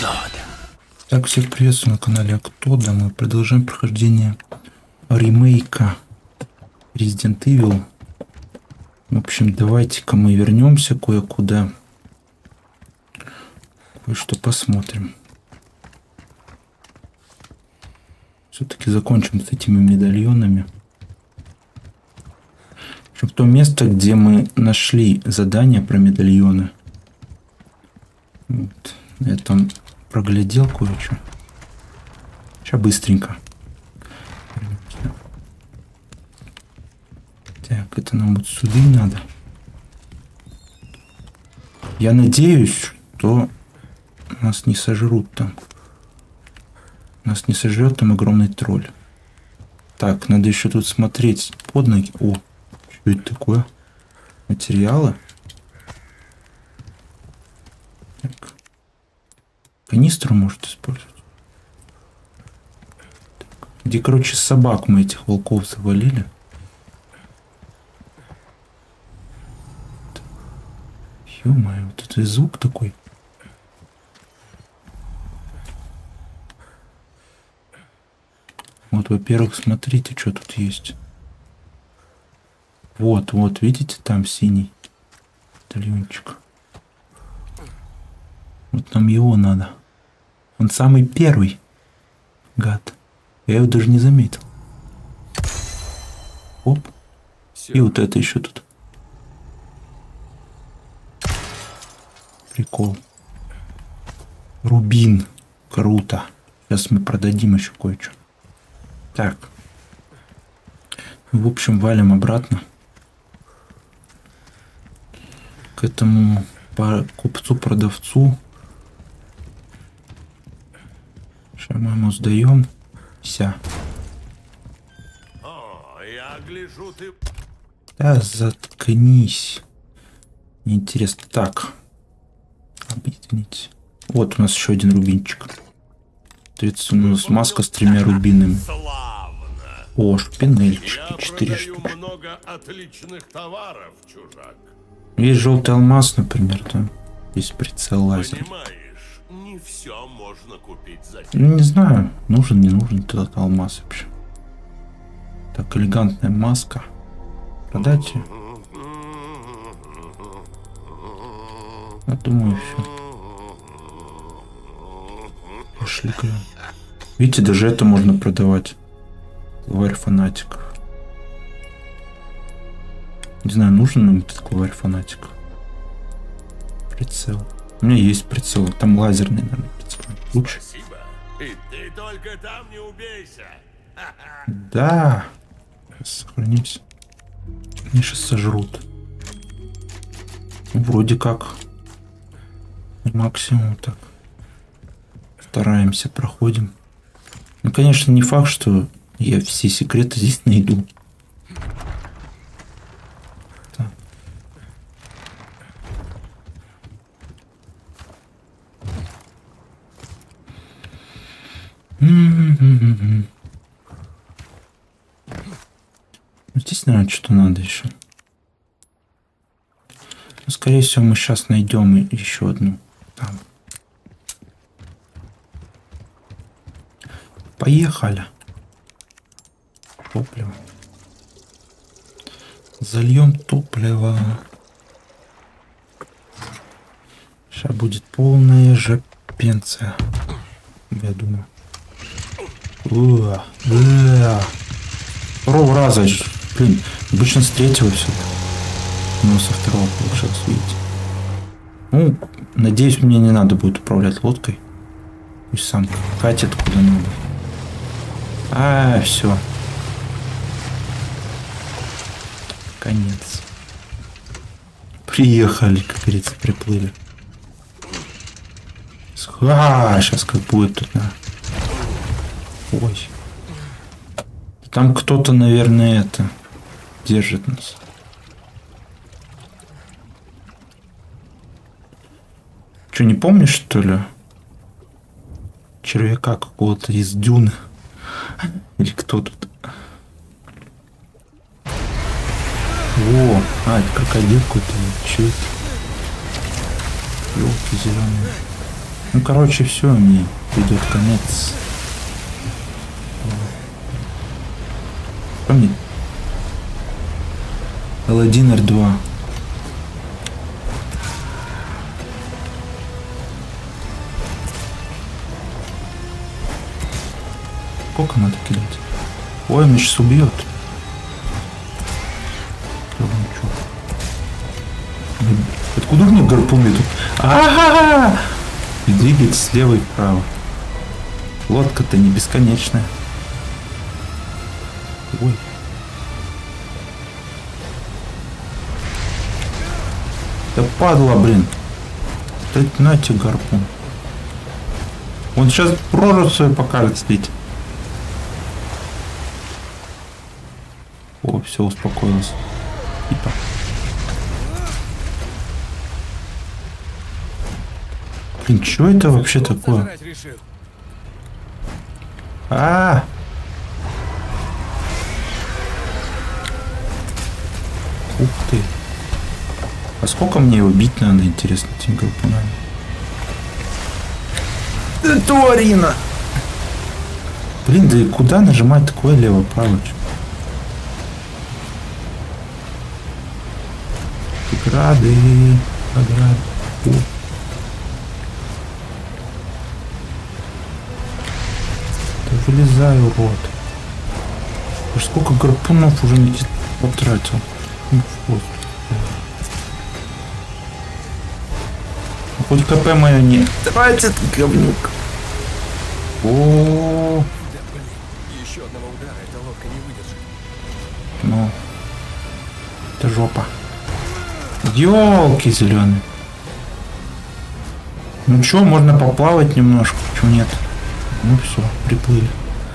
Так, всех приветствую на канале Актода. Мы продолжаем прохождение ремейка Resident Evil. В общем, давайте-ка мы вернемся кое-куда. Кое-что посмотрим. Все-таки закончим с этими медальонами. В общем, то место, где мы нашли задание про медальоны. Вот. Я там проглядел кое-что. Сейчас быстренько. Так, это нам вот сюда надо. Я надеюсь, что нас не сожрут там. Нас не сожрет там огромный тролль. Так, надо еще тут смотреть под ноги. О, что это такое? Материалы? Так. Канистру может использовать. Так. Где, короче, собак мы этих волков завалили. Ё-моё, вот это звук такой. Вот, во-первых, смотрите, что тут есть. Вот, вот, видите, там синий медальончик. Вот нам его надо. Он самый первый. Гад. Я его даже не заметил. Оп. И вот это еще тут. Прикол. Рубин. Круто. Сейчас мы продадим еще кое-что. Так. В общем, валим обратно. К этому купцу-продавцу. Сейчас мы ему сдаем. Вся. Да, заткнись. Неинтересно. Так. Объединить. Вот у нас еще один рубинчик. У нас маска с 3 рубинами. О, шпинельчики. 4 штуки. Есть желтый алмаз, например, там. Есть прицел лазер. Не все можно купить за не знаю, нужен, не нужен этот алмаз вообще. Так, элегантная маска. Продать ее? Я думаю, все. Пошли к нему. Видите, даже это можно продавать. Главарь фанатиков. Не знаю, нужен нам этот главарь фанатиков. Прицел. У меня есть прицел. Там лазерный, наверное, прицел. Лучше. И ты только там не убейся. Да. Сохранимся. Меня сейчас сожрут. Ну, вроде как. Максимум так. Стараемся, проходим. Ну, конечно, не факт, что я все секреты здесь найду. Так. Здесь, наверное, что-то надо еще. Но, скорее всего, мы сейчас найдем еще одну. Там. Поехали. Топливо. Зальем топливо. Сейчас будет полная жопенция. Я думаю. Второго раза. Блин, обычно с третьего все. Но со второго получилось, видите. Ну, надеюсь, мне не надо будет управлять лодкой. Пусть сам катит куда надо. Все. Конец. Приехали, как говорится, приплыли. Сейчас как будет тут, да. Ой. Там кто-то, наверное, это держит нас. Что, не помнишь, что ли? Червяка какого-то из дюны. Или кто тут? О, это крокодил какой-то. Че это? Елки зеленые. Ну, короче, все, мне придет конец. Что мне? L1, R2. Сколько надо кидать? Ой, он меня сейчас убьет. Откуда у меня гарпуны тут? Ага! И двигается слева и вправо. Лодка-то не бесконечная. Ой. Да падла, блин. Да на тебе гарпун. Он сейчас рожу свою покажет слить. О, все, успокоился. Типа. Блин, что это вообще такое? Ух ты. А сколько мне его бить надо, интересно, этим гарпунами? Да тварина! Блин, да и куда нажимать такое лево-право? Ограды. О. Да вылезай, урод. Уж сколько гарпунов уже не потратил. Вот. Хоть КП мое не тратит, говнюк. О. Еще одного удара эта лодка не выдержит. Ну. Это жопа. Ёлки зеленые. Ну чё, можно поплавать немножко, чё нет? Ну все, приплыли.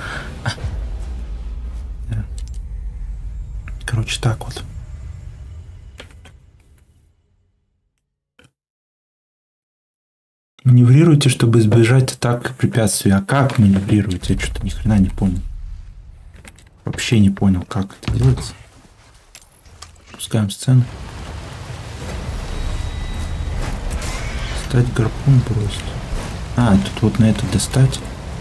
Короче, так вот. Маневрируйте, чтобы избежать атак препятствий. А как маневрировать? Я что-то ни хрена не понял. Вообще не понял, как это делается. Пускаем сцену. Достать гарпун просто. А, тут вот на это достать.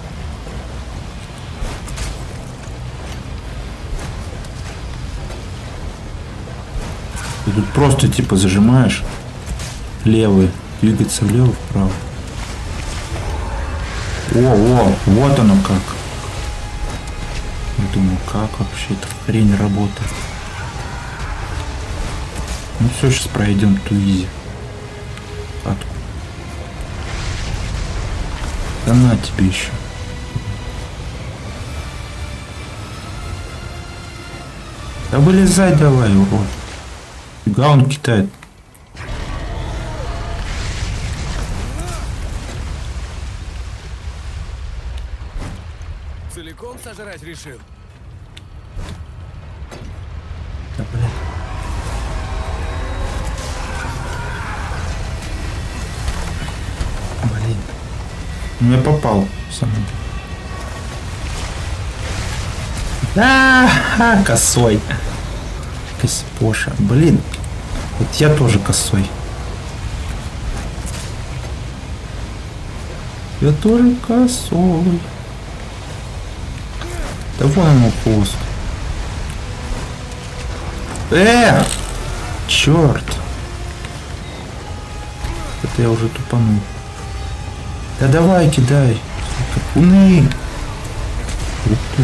И тут просто типа зажимаешь левый, двигаться влево-вправо. О, вот оно как. Я думаю, как вообще эта хрень работает. Ну все, сейчас пройдем туизи. Катку. Да на тебе еще. Да вылезай давай, урод. Фига он кидает. Целиком сожрать решил? Да, блин. Блин. Ну я попал сам. Да, косой. Косипоша. Блин. Вот я тоже косой. Я тоже косой. Да вон он хвост. Черт. Это я уже тупанул. Да давай, кидай. Гарпуны. Ух ты.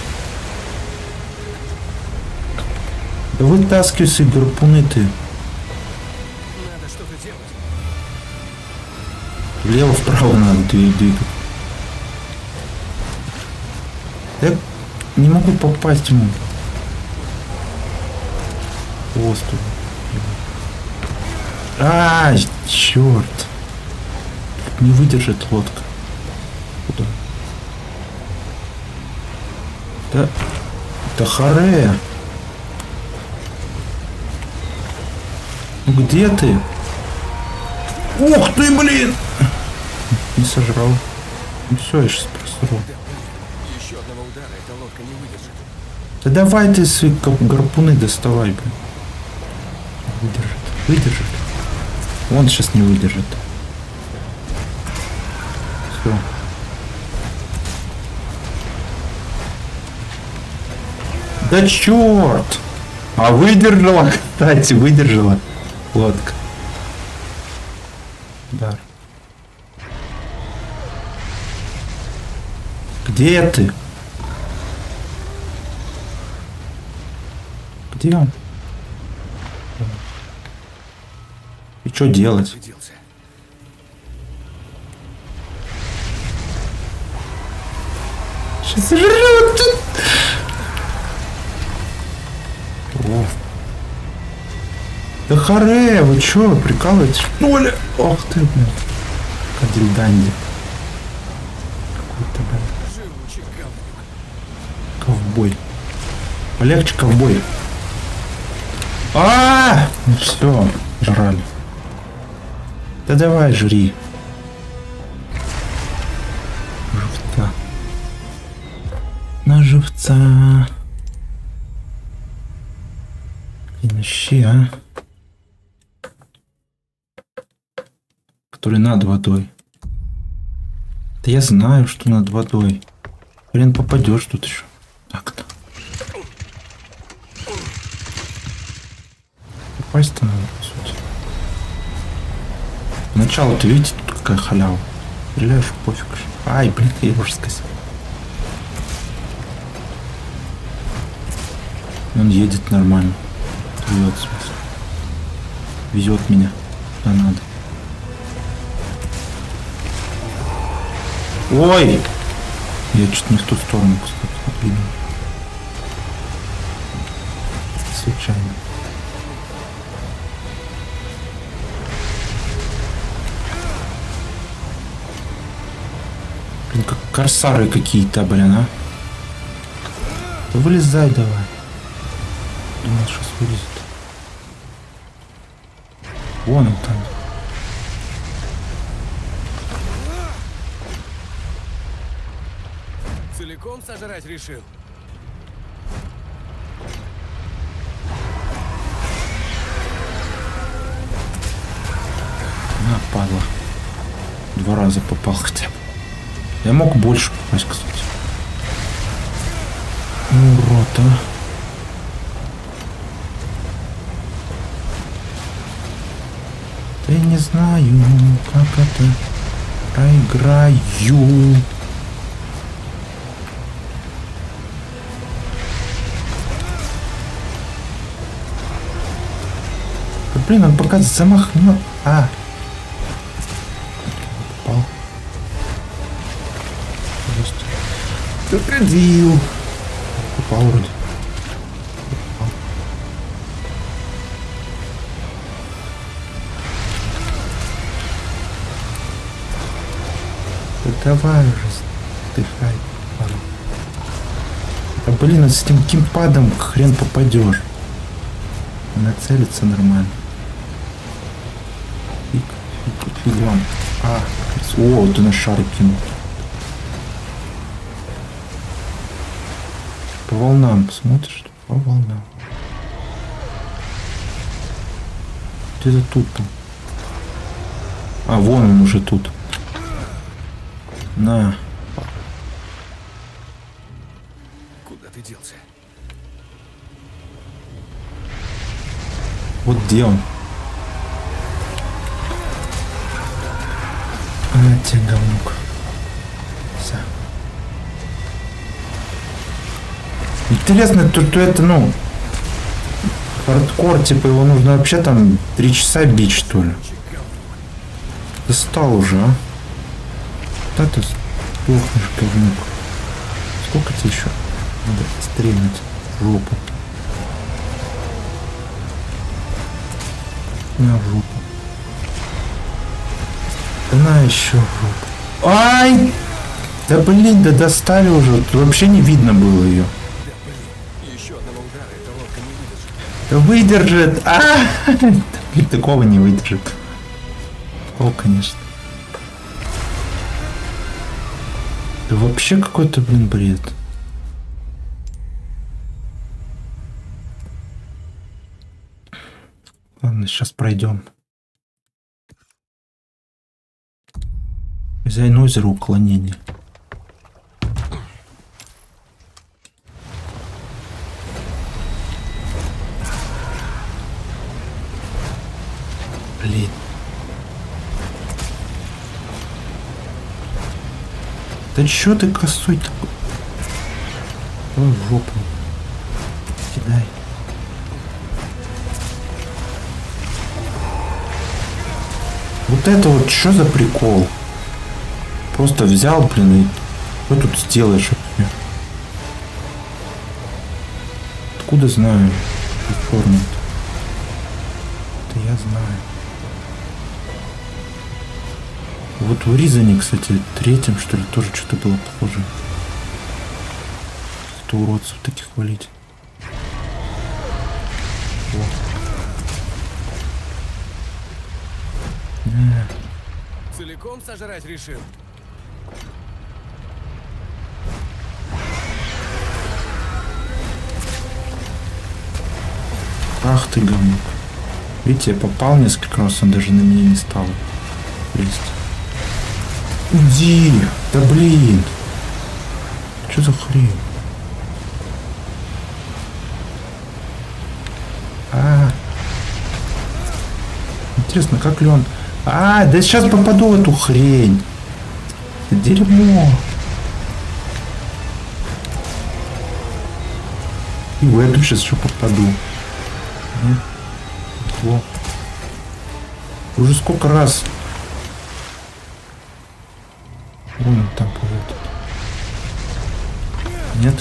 Да вытаскивай свои гарпуны ты. Надо что-то делать. Влево-вправо надо двигать. Я не могу попасть ему. Хвост. Черт. Не выдержит лодка. Куда? Да харе. Ну где ты? Ух ты, блин! Не сожрал. Ну все, я сейчас просрал. Еще одного удара эта лодка не выдержит. Да давай ты свои гарпуны доставай, блин. Выдержит. Он сейчас не выдержит. Все. Да черт! А выдержала, кстати, выдержала. Лодка. Удар. Где ты? Где он? И что делать? Делся. Сейчас жрет тут. О. Да харе, вы чё, прикалываетесь? Оля! Ох ты, блин. Кадильданди. Какой-то, блин. Живучий говнюк. Ковбой. Полегче, ковбой. Ну все, жрали. Да давай, жри. Живца. На живца. Ищи, а? Который над водой. Да я знаю, что над водой. Хрен попадешь тут еще. Так-то. Попасть-то надо, по сути. Поначалу-то, видите, тут какая халява. Стреляешь, пофиг. Ай, блин, я уже сказал. Он едет нормально. Везет, в смысле. Везет меня. Да надо. Ой! Я что-то не в ту сторону, кстати, видел. Случайно. Блин, как корсары какие-то, блин, а. Да вылезай давай. Думал, сейчас вылезет. Вон он там. Целиком сожрать решил? На, падла. 2 раза попал хотя бы. Я мог больше попасть, кстати. Ну, урод, а. Я не знаю, как это проиграю. Да, блин, он пока замахнул. Попал. Просто. Крокодил. Попал вроде. Давай уже, дыхай. А блин, с этим кимпадом хрен попадешь. Нацелиться нормально. Фигам. О, ты на шары кинул. По волнам смотришь? По волнам. Где-то тут там. Вон он уже тут. На. Куда ты делся? Вот где он? Тебе говнюк. Все. Интересно, то это, ну, хардкор, типа его нужно вообще там 3 часа бить, что ли? Достал уже, а? Да ты сдохнешь, говнюк. Сколько тебе еще надо стрельнуть в жопу? На жопу. Да на еще в жопу. Ай! Да блин, да достали уже. Тут вообще не видно было ее. Да блин, еще одного удара эта лодка не выдержит. Да выдержит. Блин, такого не выдержит. О, конечно. Да вообще какой-то, блин, бред. Ладно, сейчас пройдем. Хозяин озера уклонения. Блин. Да чё ты косой такой? Ой, в жопу. Кидай. Вот это вот что за прикол? Просто взял, блин, и что тут сделаешь вообще? Откуда знаю? Это я знаю. Вот в Ризане, кстати, третьем, что ли, тоже что-то было похоже. Что уродцев таких валить. Целиком сожрать решил? Ах ты говнюк. Видите, я попал несколько раз, он даже на меня не стал лезть. Уйди! Да блин! Что за хрень? Интересно, как ли он... да сейчас попаду в эту хрень. Это дерьмо. И в эту сейчас еще попаду. Нет? Во. Уже сколько раз. Вон он там плывет. Нет?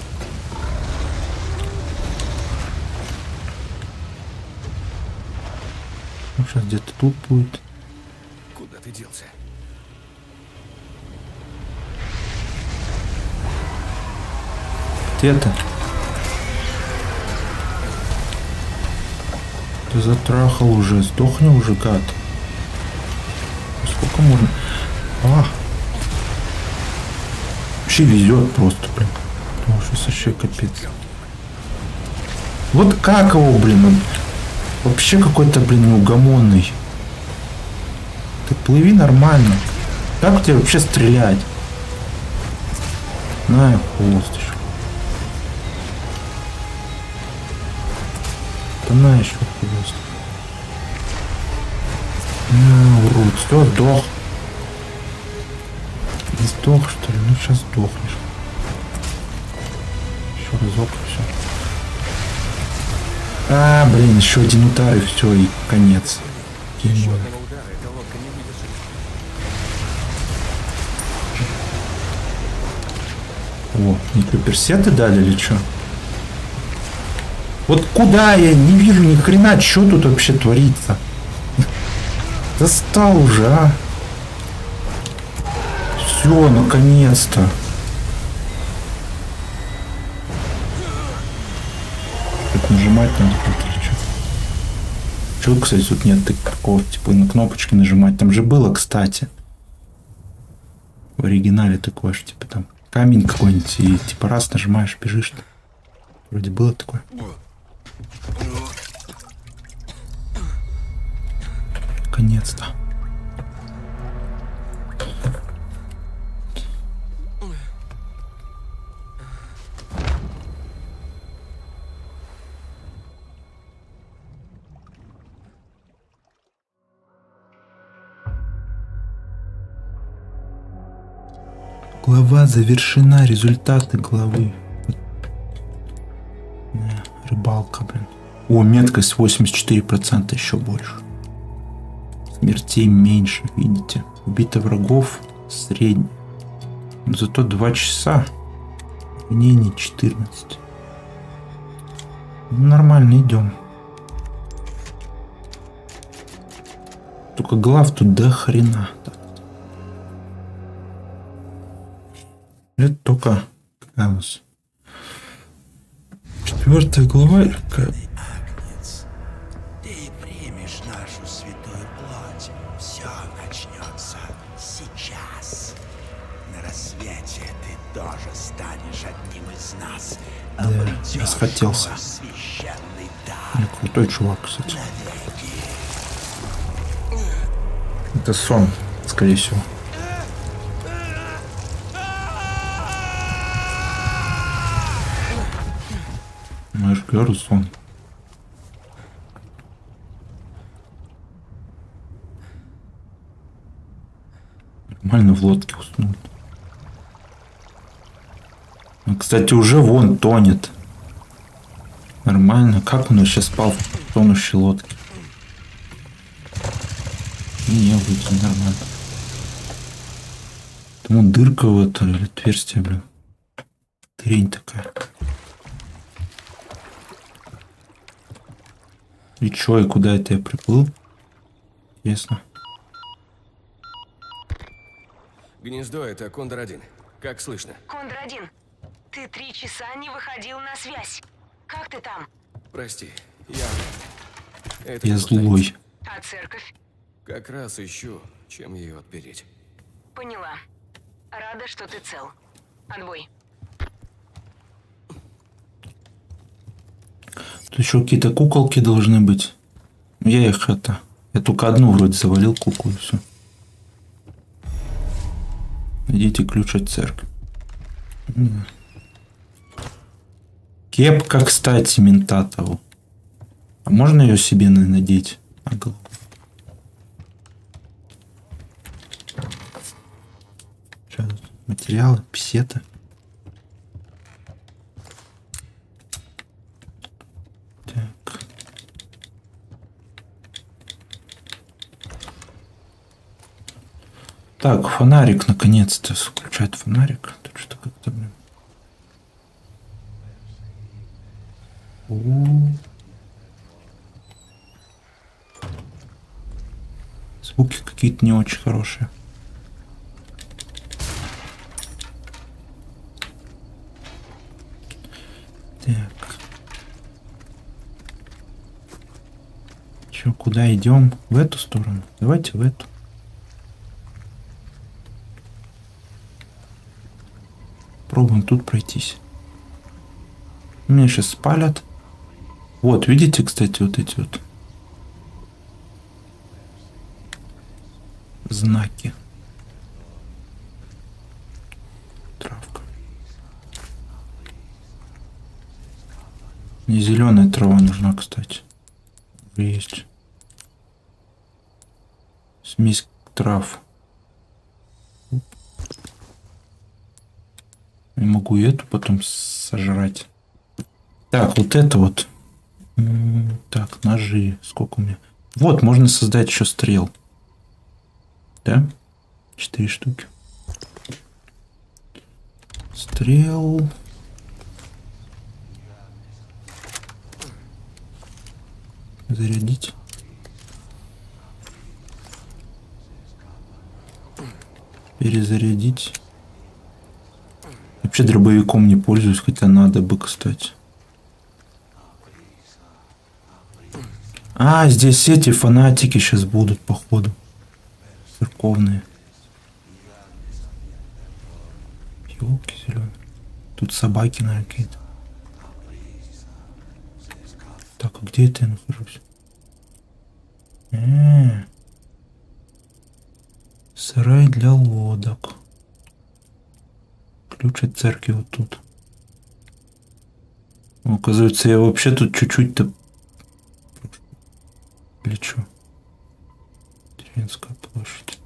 Ну, сейчас где-то тут будет. Куда ты делся? Где-то. Ты затрахал уже. Сдохни уже, гад. Сколько можно? Вообще везет просто, блин. Потому что вообще капец. Вот как его, блин, он вообще какой-то, блин, неугомонный. Ты плыви нормально. Как тебе вообще стрелять? На, хвост еще. Да на еще хвост. Урод, все, сдох. Не сдох, что ли? Ну, сейчас сдохнешь. Еще разок, и все. Блин, еще один удар, и все, и конец. Еще одного удара, эта лодка не выдержит. О, мне персеты дали или что? Вот куда я не вижу ни хрена, что тут вообще творится? Достал уже, а? Все, наконец-то. Как нажимать надо или что? Чего, кстати, тут нет такого, типа, на кнопочки нажимать. Там же было, кстати. В оригинале такое, что, типа, там камень какой-нибудь, и, типа, раз нажимаешь, бежишь. Вроде было такое. Наконец-то. Глава завершена. Результаты главы. Рыбалка, блин. О, меткость 84%, еще больше. Смертей меньше, видите. Убито врагов средний. Но зато 2 часа. Ранений 14. Ну, нормально, идем. Только глав тут до хрена. Это только какая у нас 4 глава. Агнец, ты примешь нашу святую плоть. Все начнется сейчас. На рассвете ты тоже станешь одним из нас. Да, расхотелся. Священный дар. Крутой чувак, кстати. Это сон, скорее всего. Герсон. Нормально в лодке уснул. Ну, кстати, уже вон тонет. Нормально. Как он сейчас спал в тонущей лодке? Не, вроде нормально. Там вон дырка в это, или отверстие, блин. Трень такая. И чё, и куда это я приплыл? Ясно. Гнездо — это Кондор-1. Как слышно? Кондор-1, ты 3 часа не выходил на связь. Как ты там? Прости, я... Это Я не злой. повторится. А церковь? Как раз ищу, чем ее отпереть. Поняла. Рада, что ты цел. Отбой. Тут еще какие-то куколки должны быть. Я их это... Я только одну вроде завалил куклу и все. Найдите ключ от церкви. Кепка, кстати, ментатову. А можно ее себе надеть на голову? Что тут? Материалы, писеты. Так. Так, фонарик наконец-то включает фонарик. Тут что как-то, блин. Звуки какие-то не очень хорошие. Так. Че, куда идем? В эту сторону? Давайте в эту. Пробуем тут пройтись. Меня сейчас спалят. Вот, видите, кстати, вот эти вот знаки. Травка. Мне зеленая трава нужна, кстати. Есть. Смесь трав. Я могу эту потом сожрать. Так, вот это вот. Так, ножи. Сколько у меня? Вот, можно создать еще стрел. Да? 4 штуки. Стрел. Зарядить. Перезарядить. Вообще дробовиком не пользуюсь, хотя надо бы, кстати. А, здесь эти фанатики сейчас будут, походу. Церковные. Ёлки зеленые. Тут собаки, наверное, какие-то. Так, а где это я нахожусь? Сарай для лодок. Ключ от церкви вот тут. Оказывается, я вообще тут чуть-чуть-то... Или что? Деревенская площадь.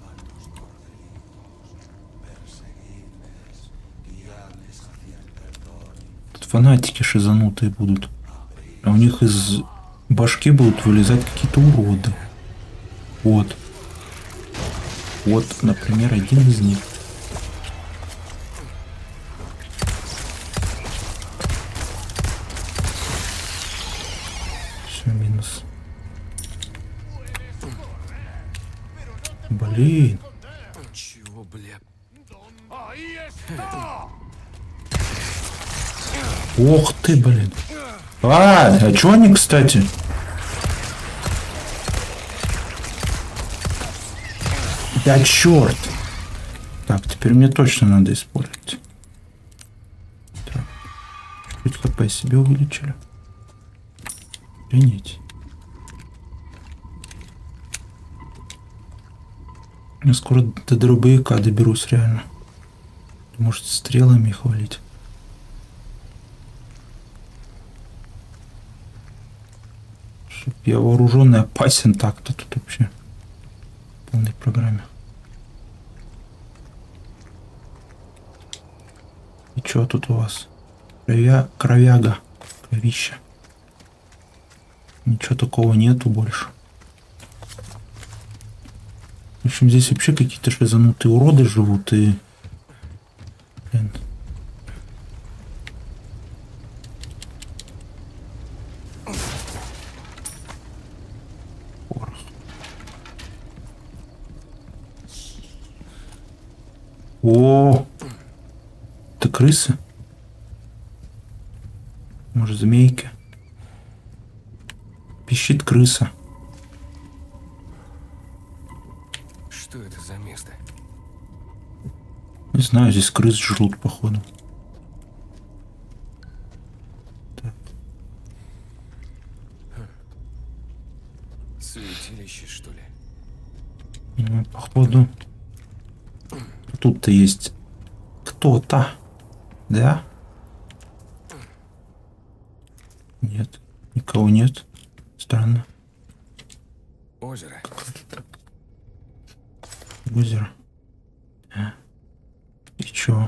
Тут фанатики шизанутые будут. А у них из башки будут вылезать какие-то уроды. Вот. Вот, например, один из них. Все, минус. Блин. Чего, бля? Ох ты, блин. А чё они, кстати? Да черт. Так, теперь мне точно надо использовать. Так. Чуть хп себе увеличили. Охренеть. Я скоро до дробовика доберусь, реально. Может, стрелами их валить. Я вооруженный опасен так-то тут вообще. В полной программе. И что тут у вас? Кровяга. Кровища. Ничего такого нету больше. В общем, здесь вообще какие-то шизанутые уроды живут и... Блин. Порох. О! Это крысы? Может, змейка? Пищит крыса. Что это за место? Не знаю, здесь крыс жрут, походу. Так. Святилище, что ли? Ну, походу. Тут-то есть кто-то. Да? Нет. Никого нет. Странно. Озеро. Озеро. И чё?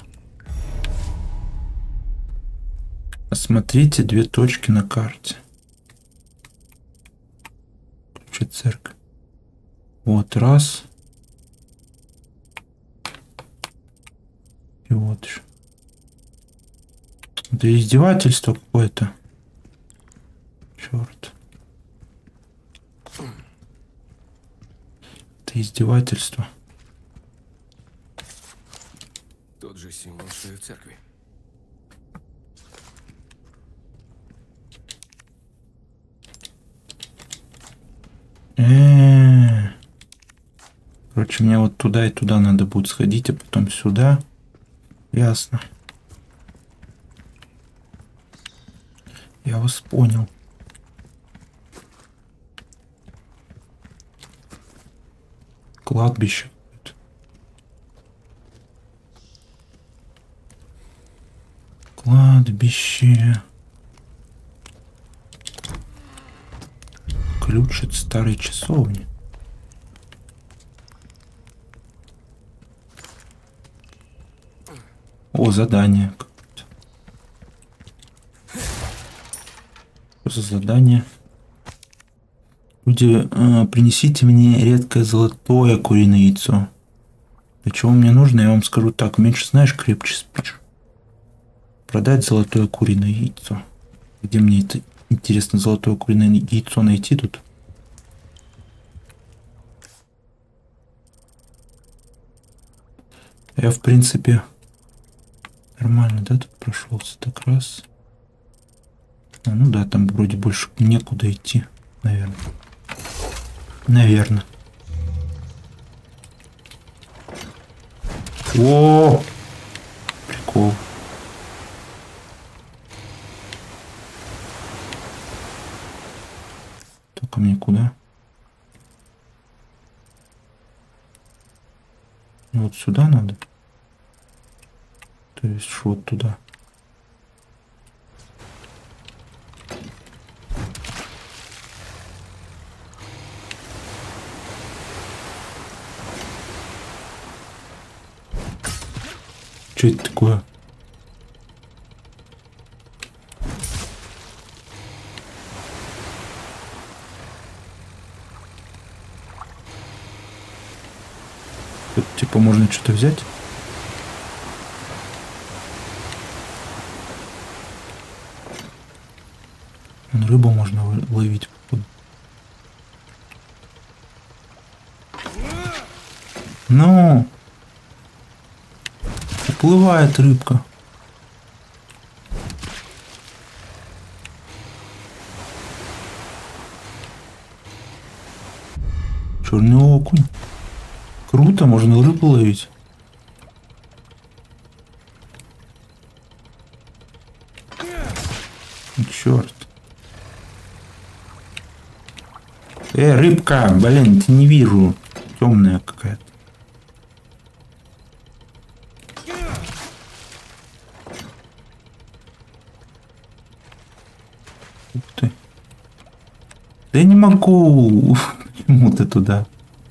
Осмотрите 2 точки на карте. Ключи церковь. Вот раз. И вот еще. Это издевательство какое-то. Черт. Это издевательство. Тот же символ, что и в церкви. Короче, мне вот туда и туда надо будет сходить, а потом сюда. Ясно. Я вас понял. Кладбище. Кладбище. Ключ от старой часовни. О, задание. Что за задание? Люди, принесите мне редкое золотое куриное яйцо. Для чего мне нужно, я вам скажу так. Меньше знаешь, крепче спишь. Продать золотое куриное яйцо. Где мне это интересно золотое куриное яйцо найти тут? Я, в принципе, нормально, да, тут прошелся. Так, раз. А, ну да, там вроде больше некуда идти, наверное. Наверное. О! Прикол. Только мне куда? Вот сюда надо. То есть вот туда. Что это такое? Тут типа можно что-то взять? Рыбу можно ловить, походу. Ну, уплывает рыбка. Черный окунь. Круто, можно рыбу ловить. Черт. Рыбка, блин, ты не вижу. Темная какая-то. Ух ты. Да я не могу. Почему ты туда?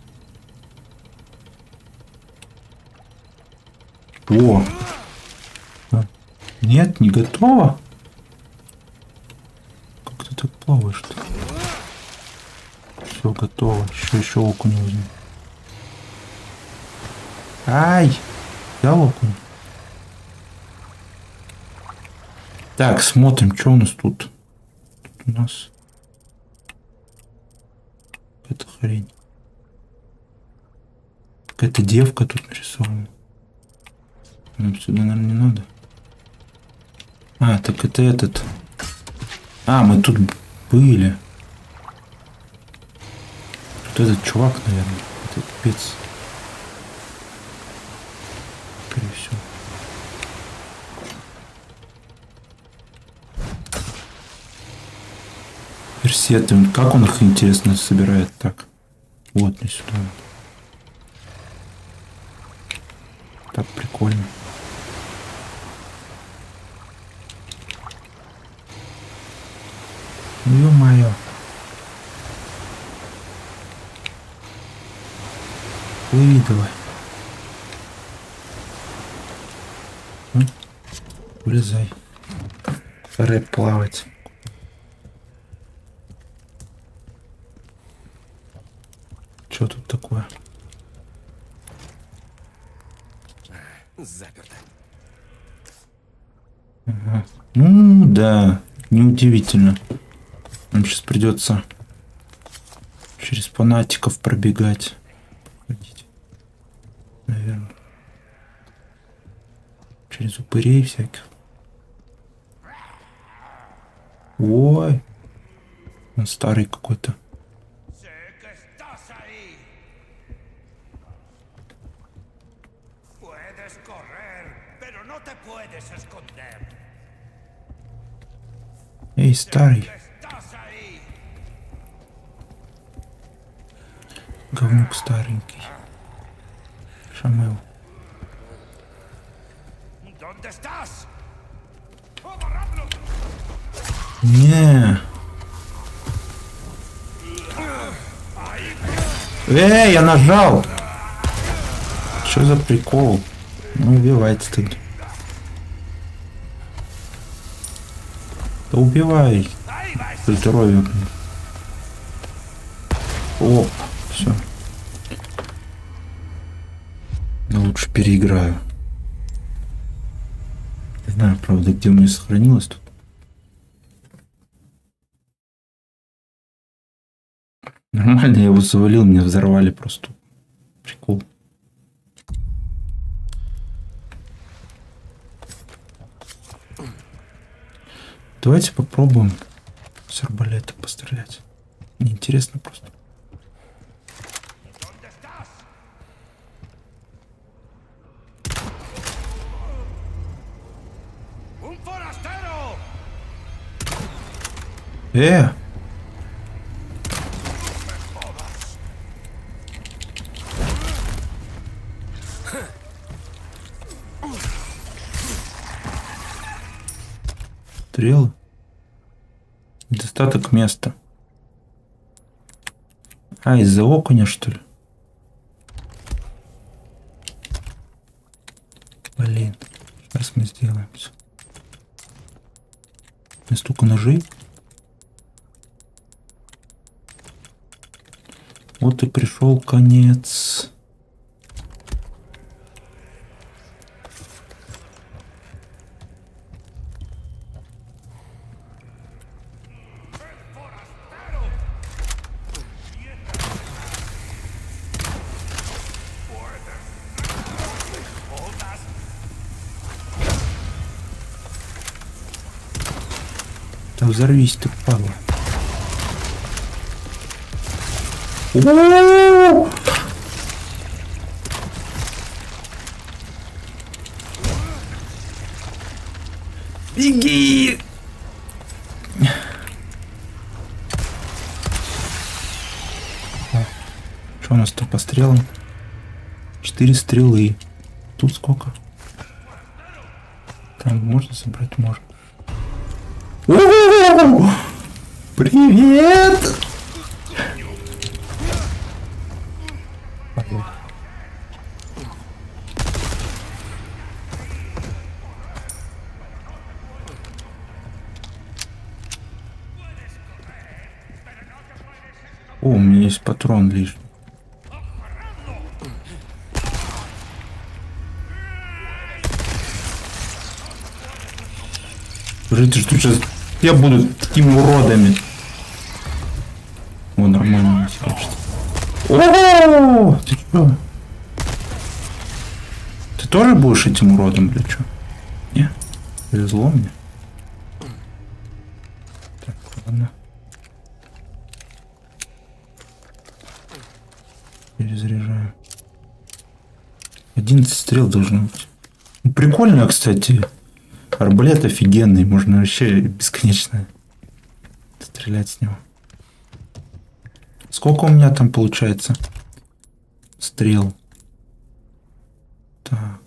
О! Нет, не готово. Как ты так плаваешь-то? Все готово. Еще окунь возьму. Ай! Взял окунь. Так, смотрим, что у нас тут. Тут у нас какая-то хрень. Какая-то девка тут нарисована. Нам сюда, наверное, не надо. А, так это этот. А, мы тут были. Тут этот чувак, наверное. Это пипец. Скорее всего. Персеты. Как он их, интересно, собирает так? Вот, не сюда. Так прикольно. Ё-моё. Плыви давай. Влезай. Рэп плавать. Что тут такое? Заперто. Ага. Ну да, неудивительно. Нам сейчас придется через фанатиков пробегать. Ходить. Наверное. Через упырей всяких. Ой. Он старый какой-то. Эй, старый. Говнюк старенький. Шамел. Не. Эй, я нажал. Что за прикол? Ну, убивайте тогда. Да убивай. Здоровье. Оп, все. Я лучше переиграю. Не знаю, правда, где у меня сохранилось тут. Нормально, я его завалил, меня взорвали просто. Прикол. Давайте попробуем с арбалета пострелять. Мне интересно просто. Стрелы. Недостаток места. А, из-за окуня, что ли? Блин. Сейчас мы сделаем все. Не столько ножей. Вот и пришел конец. Да взорвись ты, падла. Беги! Что у нас там по стрелам? 4 стрелы. Тут сколько? Там можно собрать? Можно. Привет! О, у меня есть патрон лишний. Скажите, что сейчас я буду такими уродами. О, нормально. О, ты что? Ты тоже будешь этим уродом, или что? Не? Повезло мне. Так, ладно. Перезаряжаем. 11 стрел должно быть. Ну, прикольно, кстати. Арбалет офигенный. Можно вообще бесконечно стрелять с него. Сколько у меня там получается стрел? Так.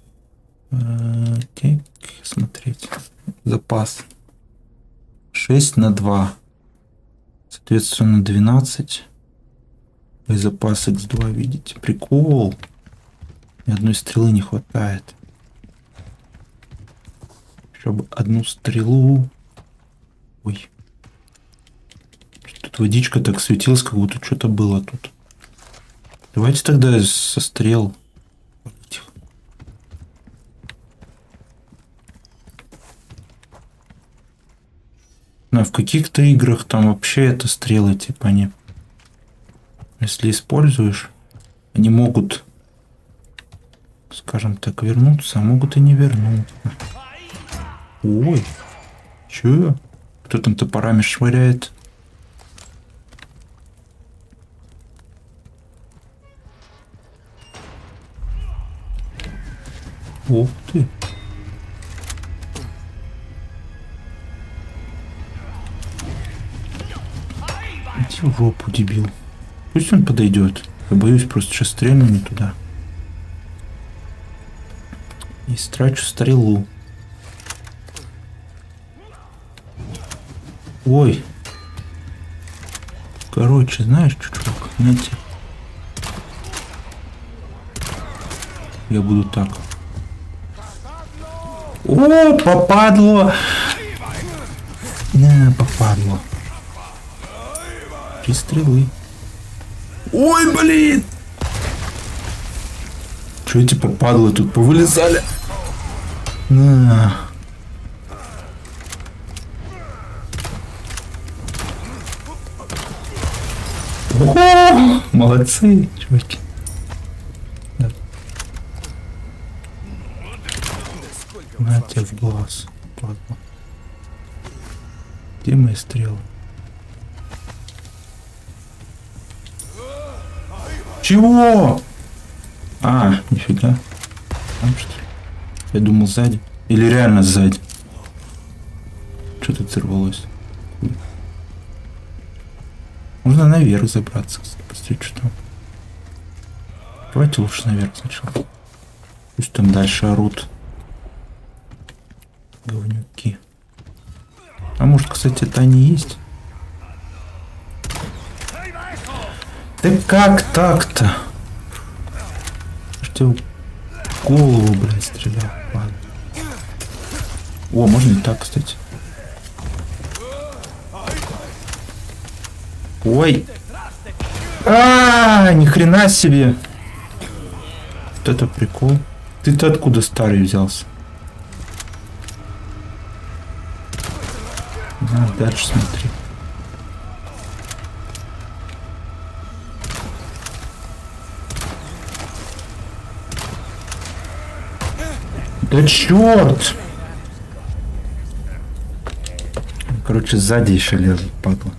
Окей. Смотреть. Запас. 6 на 2. Соответственно, 12. Боезапас X2, видите? Прикол. Ни одной стрелы не хватает. Чтобы одну стрелу... Ой. Тут водичка так светилась, как будто что-то было тут. Давайте тогда со стрел. Но в каких-то играх там вообще это стрелы, типа они... Если используешь, они могут, скажем так, вернуться, а могут и не вернуться. Ой, чё? Кто там топорами швыряет? Ух ты. Иди в жопу, дебил. Пусть он подойдет. Я боюсь, просто сейчас стрельну не туда. И страчу стрелу. Ой. Короче, знаешь, чувак, знаете, я буду так. О, попадло! На, попадло. 3 стрелы. Ой, блин! Че эти попадлы тут повылезали? На. О, молодцы, чуваки. Да. На тебе в глаз, падла. Где мои стрелы? Чего? А, нифига. Там что ли? Я думал сзади. Или реально сзади. Что тут взорвалось? Можно наверх забраться, кстати, посмотреть, что там. Давайте лучше наверх сначала. Пусть там дальше орут говнюки. А может, кстати, это они есть? Да как так-то? Что в голову, блядь, стрелял? Ладно. О, можно и так, кстати. Ой. Ни хрена себе. Вот это прикол. Ты-то откуда старый взялся? Дальше смотри. Да черт! Короче, сзади еще лезут, падла.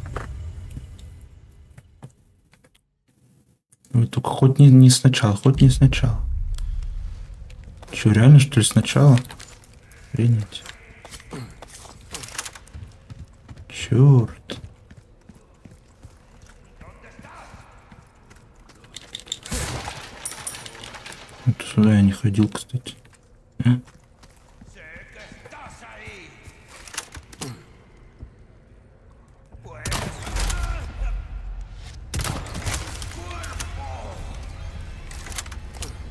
Вы только хоть не сначала, хоть не сначала. Че, реально, что ли, сначала? Принять. Черт. Вот сюда я не ходил, кстати. А?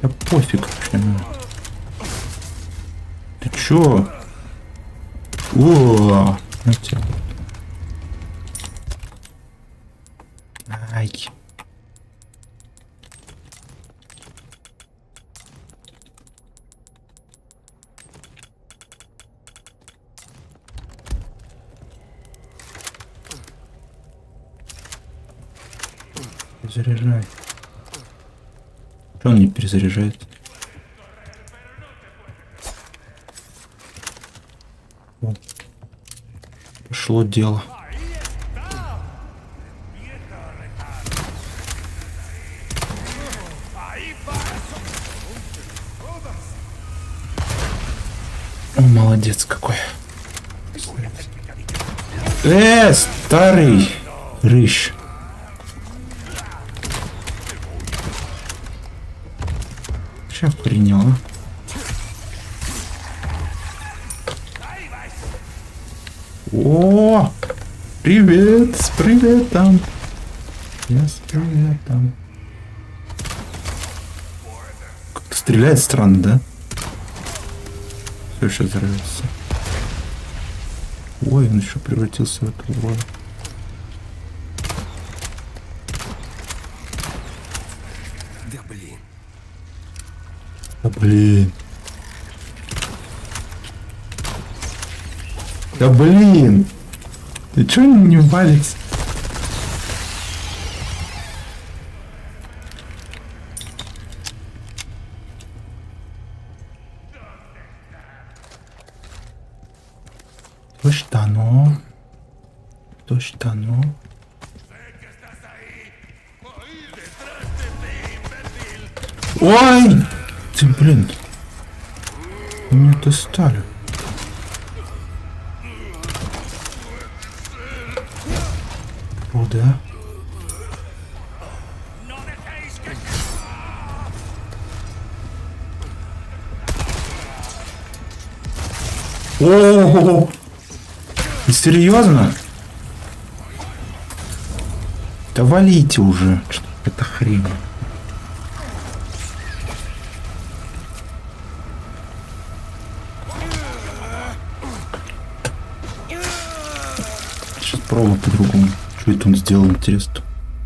Да пофиг вообще. Ты чё? О, на тебя. Ай. Перезаряжай. Что он не перезаряжает? О. Пошло дело. О, молодец какой. Старый рыщ. Вообще охренел, а? О, привет, с приветом. Я с приветом. Как-то стреляет странно, да? Все сейчас взорвется. Ой, он еще превратился в эту воду. Да блин. Да блин. Да блин. Ты чё не валится? Что оно? То что оно? Ой! Ты, блин. Вы меня достали. О, да. О-о-о! Серьезно? Да валите уже. Что это хрень? Сейчас пробую по-другому. Что это он сделал, интересно?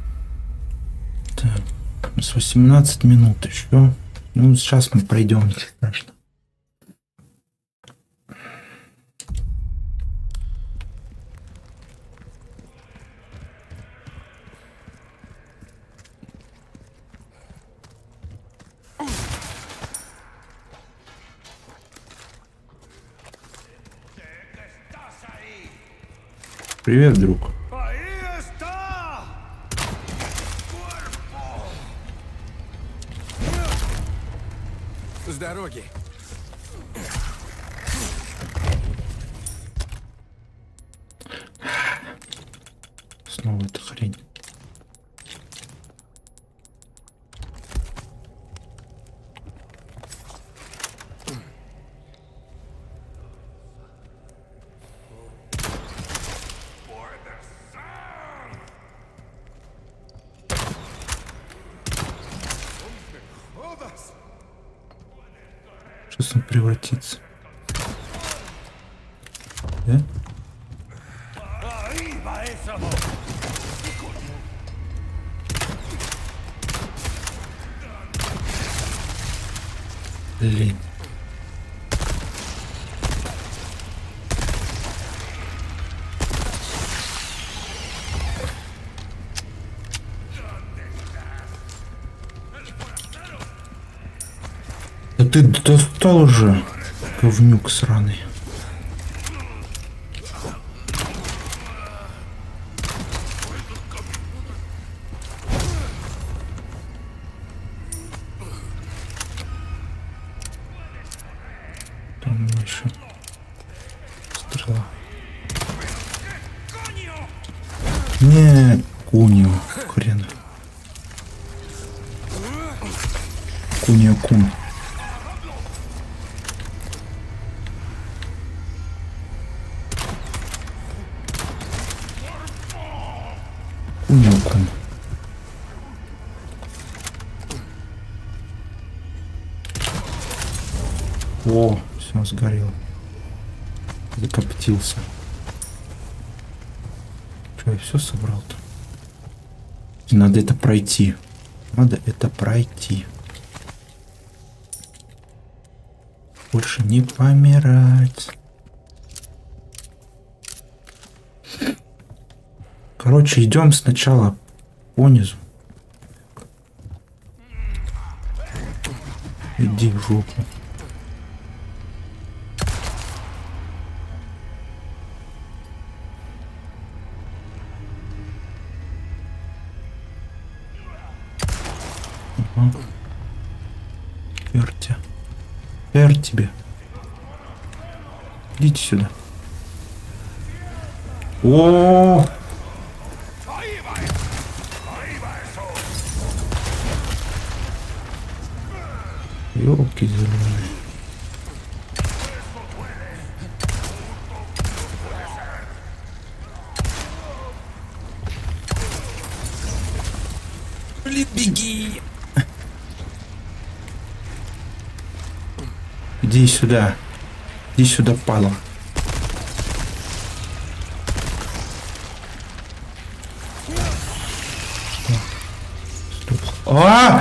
Так, у нас 18 минут еще. Ну, сейчас мы пройдем, не страшно. Привет, друг. С дороги. Снова эта хрень. Сейчас он превратится. Да? Блин. Да ты достал уже, говнюк сраный. Там еще стрела. Не, кунью, хрен. Кунья-кун. Кунья-кун. О, все сгорело. Закоптился. Что, я все собрал-то? Надо это пройти. Надо это пройти. Больше не помирать. Короче, идем сначала понизу. Иди в жопу. Пер тебе. Идите сюда. О! Ёлки зеленые. Блин, беги! Иди сюда. Иди сюда, падла. А!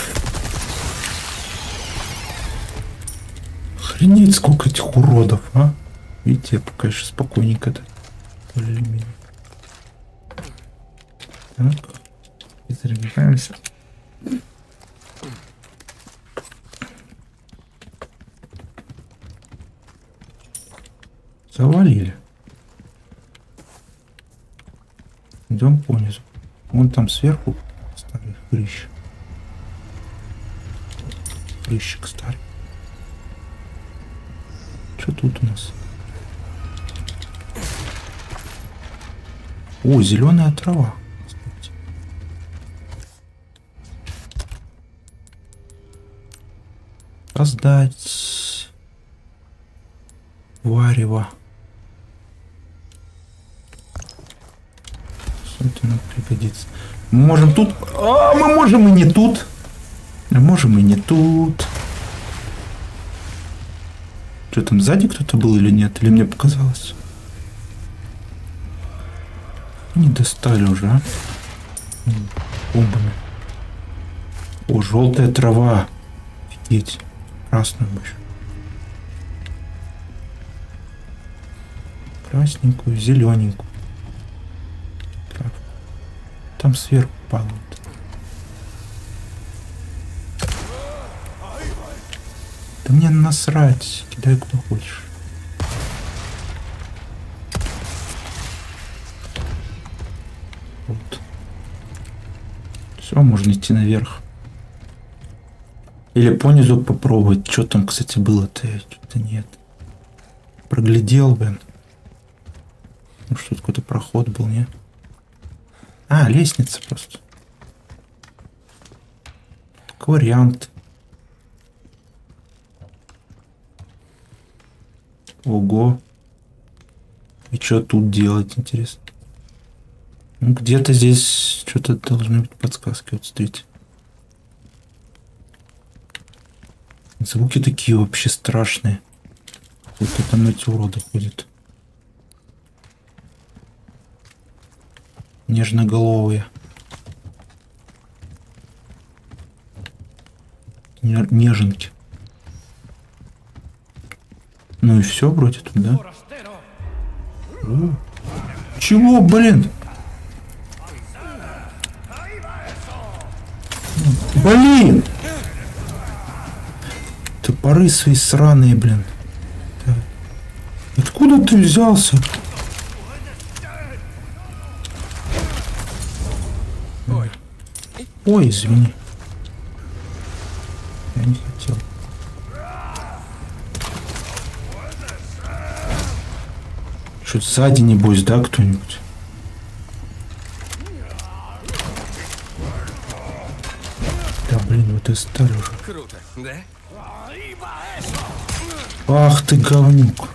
Охренеть, сколько этих уродов, а? Видите, я пока еще спокойненько-то. Более-менее. Так. И заряжаемся. Завалили. Идем понизу. Вон там сверху старый хрыщ. Хрыщик старый. Что тут у нас? О, зеленая трава. Кстати. Создать варево. Это нам пригодится. Мы можем тут. А, мы можем и не тут. А можем и не тут. Что там, сзади кто-то был или нет? Или мне показалось? Не достали уже, а? Бомбами. О, желтая трава. Офигеть. Красную больше. Красненькую, зелененькую. Там сверху падают. Да мне насрать. Кидай куда хочешь. Вот. Все, можно идти наверх. Или понизу попробовать. Что там, кстати, было-то? Что-то нет. Проглядел, блин. Ну что, какой-то проход был, не? А, лестница просто. Такой вариант. Ого. И что тут делать, интересно? Ну, где-то здесь что-то должны быть подсказки. Вот, смотрите. Звуки такие вообще страшные. Вот там эти уроды ходят. Нежноголовые. Неженки. Ну и все вроде тут, да? О. Чего, блин? Блин! Топоры свои сраные, блин. Так. Откуда ты взялся? Ой, извини. Я не хотел. Что, сзади, небось, да, кто-нибудь? Да, блин, вот и стали уже. Круто, да? Ах ты, говнюк.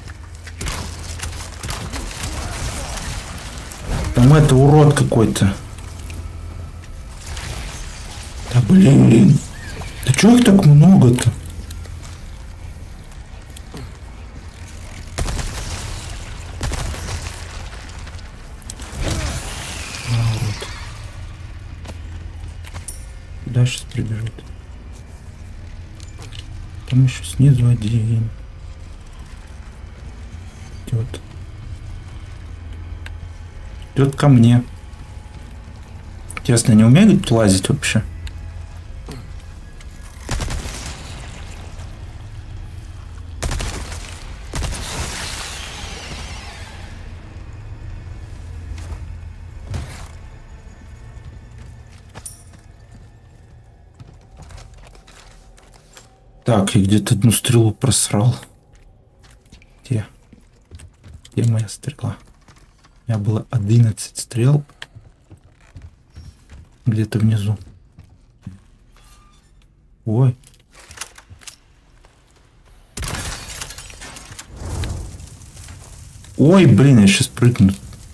Там это урод какой-то. Да блин. Да чего их так много-то? Там еще снизу один. Идет. Идет ко мне. Интересно, не умеют лазить вообще? Так, я где-то одну стрелу просрал. Где? Где моя стрела? У меня было 11 стрел. Где-то внизу. Ой. Ой, блин, я сейчас прыгну.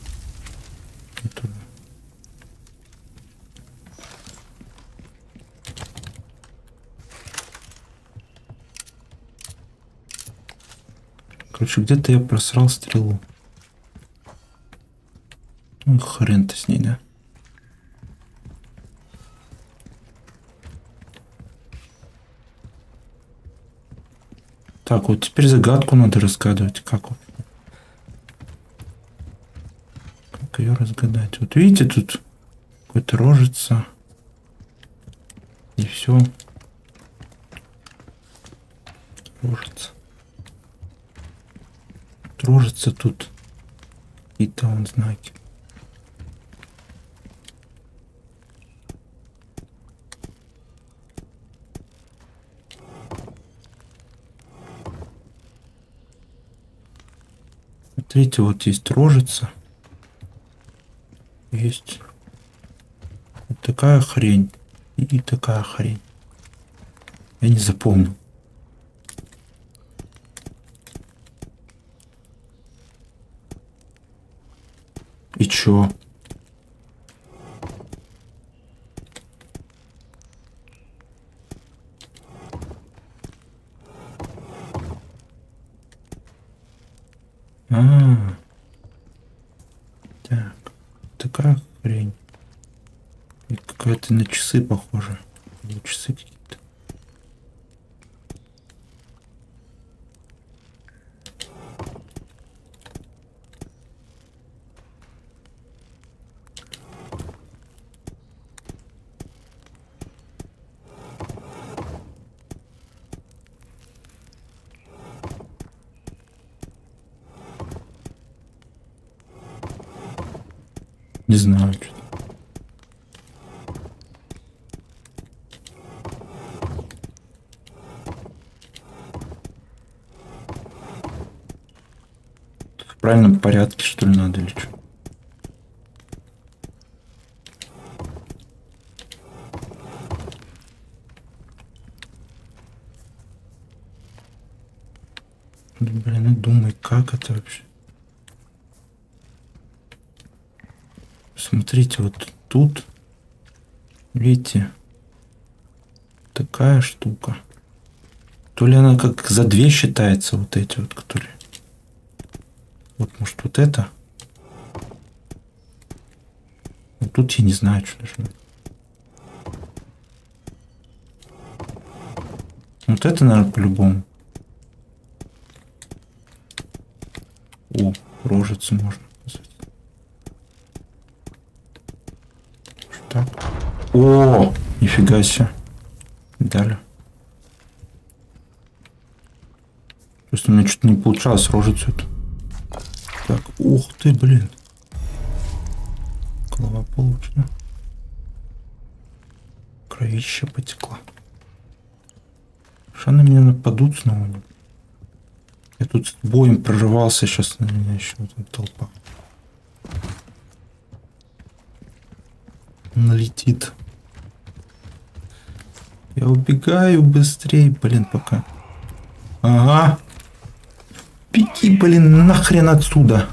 Короче, где-то я просрал стрелу. Ну, хрен-то с ней, да? Так, вот теперь загадку надо разгадывать. Как ее разгадать? Вот видите, тут какой-то рожица. И все. Рожица. Рожица тут. Какие-то вон знаки. Смотрите, вот есть рожица. Есть вот такая хрень. И такая хрень. Я не запомнил. И чё? Так, такая хрень. И какая-то на часы похожа. Или часы какие-то. Не знаю, что. В правильном порядке, что ли, надо или что? Блин, ну думай, как это вообще? Смотрите, вот тут, видите, такая штука. То ли она как за две считается, вот эти вот, которые. Вот, может, вот это. Вот тут я не знаю, что нажимать. Вот это, наверное, по-любому. О, рожицу можно. Так. О, нифига себе. Дали. Просто у меня что-то не получалось рожицу эту. Так, ух ты, блин. Голова получена. Кровища потекла. Что на меня нападут снова? Я тут с боем прорывался, сейчас на меня еще вот толпа налетит. Я убегаю быстрее, блин, пока. Ага. Беги, блин, нахрен отсюда.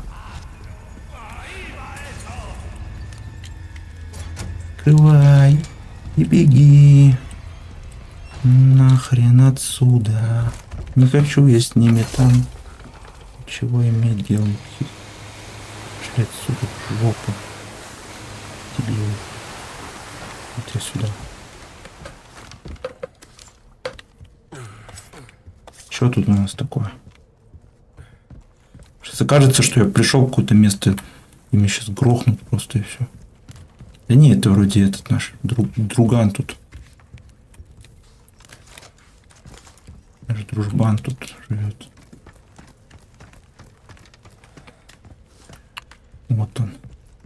Открывай и беги. Нахрен отсюда. Не хочу я с ними там. Чего иметь дело? Шли отсюда в жопу. Дебил. Вот я сюда. Что тут у нас такое? Сейчас окажется, что я пришел в какое-то место, и меня сейчас грохнут просто и все. Да не, это вроде этот наш друган тут. Наш дружбан тут живет. Вот он.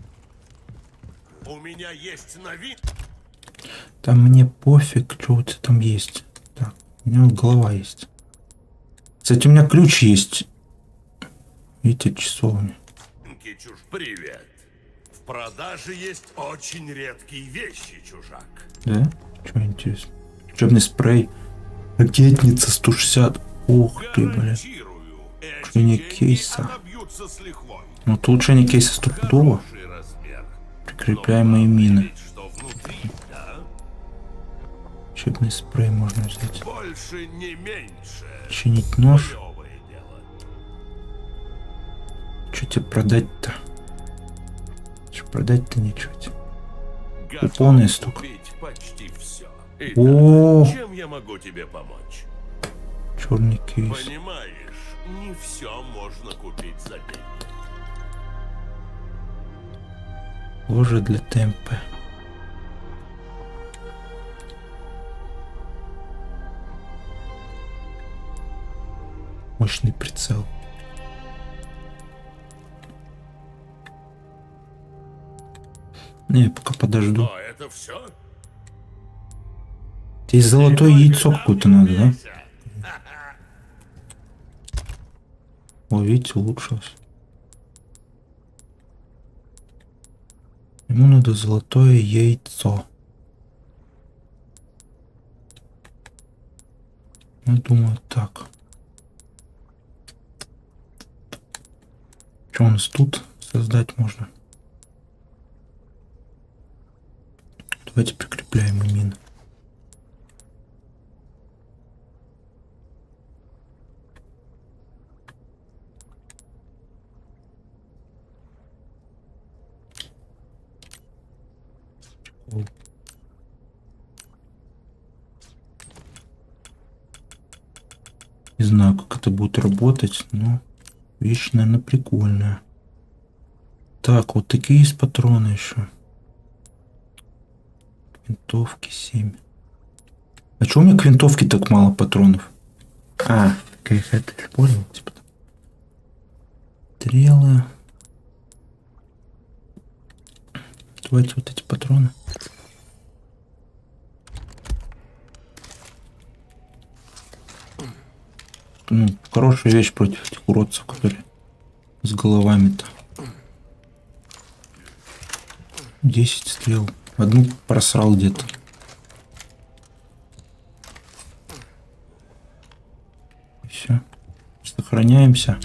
У меня есть новинка. Там мне пофиг, что у тебя там есть. Так, у меня вот голова есть. Кстати, у меня ключ есть. Видите, часовня. Чуж, привет. В продаже есть очень редкие вещи, чужак. Да? Что интересно? Учебный спрей. Ракетница 160. Ух ты, блин. Гарантирую, эти Улучшение деньги кейса. отобьются с лихвой. Ну, тут улучшение кейса стопудово. Хороший размер. Прикрепляемые Но мины. ведь что внутри, да? Учебный спрей можно взять. Больше не меньше. Чинить нож. Клёвое дело. Что тебе продать-то? Что продать-то нечего тебе. Готов Купоны столько. купить почти все. О, Чем я могу тебе помочь? черный кейс. Понимаешь, не все можно купить за деньги. Ложа для темпа. Мощный прицел. Не, я пока подожду. А это все? Здесь золотое яйцо какое-то надо, да? О, видите, улучшилось. Ему надо золотое яйцо. Ну, думаю, так. Что у нас тут создать можно? Давайте прикрепляем мины. Не знаю, как это будет работать, но вещь, наверное, прикольная. Так, вот такие есть патроны еще. Винтовки 7. А чего у меня к винтовке так мало патронов? А, я их это использовал, типа. Стрелы. Давайте вот эти патроны. Ну, хорошая вещь против этих уродцев, которые с головами-то. 10 стрел. Одну просрал где-то. Все. Сохраняемся.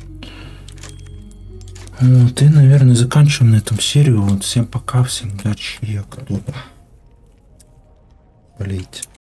Вот, и, наверное, заканчиваем на этом серию. Вот, всем пока, всем удачи, я готов. Болейте.